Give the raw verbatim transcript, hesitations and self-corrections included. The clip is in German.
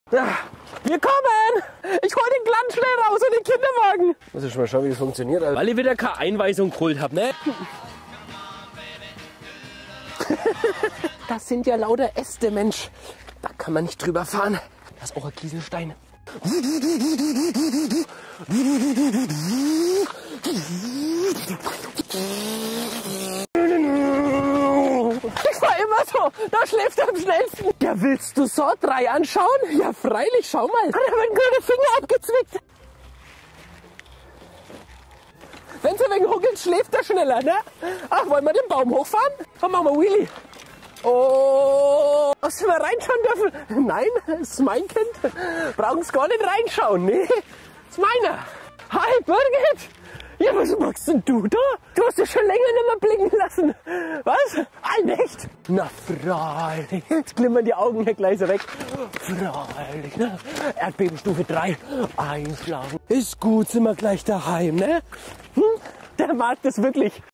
Ja, wir kommen! Ich hol den Glanz schnell raus und den Kinderwagen. Muss ich schon mal schauen, wie das funktioniert. Alter. Weil ich wieder keine Einweisung geholt habe, ne? Das sind ja lauter Äste, Mensch. Da kann man nicht drüber fahren. Das ist auch ein Kieselstein. Ich fahr immer so, da schläft er am schnellsten. Ja, willst du so drei anschauen? Ja, freilich, schau mal. Hat er meinen grünen Finger abgezwickt. Wenn sie wegen huckelt, schläft er schneller, ne? Ach, wollen wir den Baum hochfahren? Komm, machen wir Wheelie. Oh, hast du mal reinschauen dürfen? Nein, das ist mein Kind. Brauchen es gar nicht reinschauen, ne? Das ist meiner. Hi, Birgit. Ja, was machst denn du da? Du hast dich schon länger nicht mehr blicken lassen. Was? Ein echt? Na, freilich. Jetzt glimmern die Augen hier gleich so weg. Freilich, ne? Erdbebenstufe drei. Einschlafen. Ist gut, sind wir gleich daheim, ne? Hm? Der mag das wirklich.